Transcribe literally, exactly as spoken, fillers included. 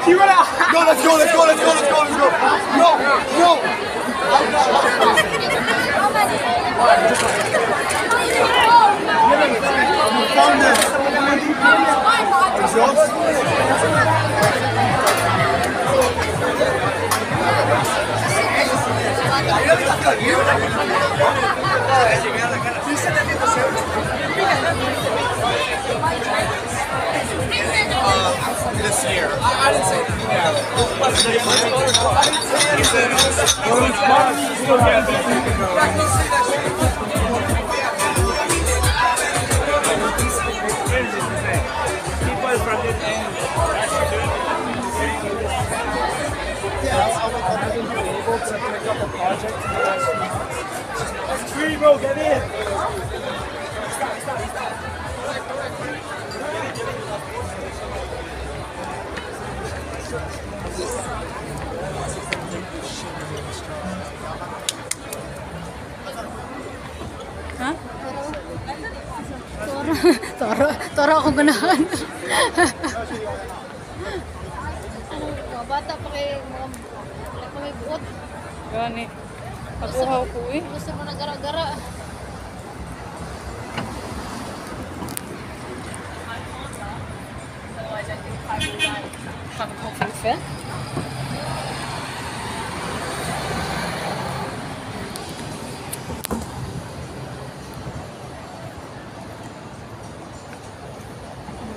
Keep it out. No, let's go, let's go, let's go, let's go, let's go. No, no. You found this. Results? This year. I, I didn't say that. Three, bro, get in. Stop, stop, stop. Ha? Toro. Toro. Toro ako ganahan. Mga bata pa kayo, mga wala pa may buot. Gani. Pag-uhaw ko eh. Gusto mo na gara-gara.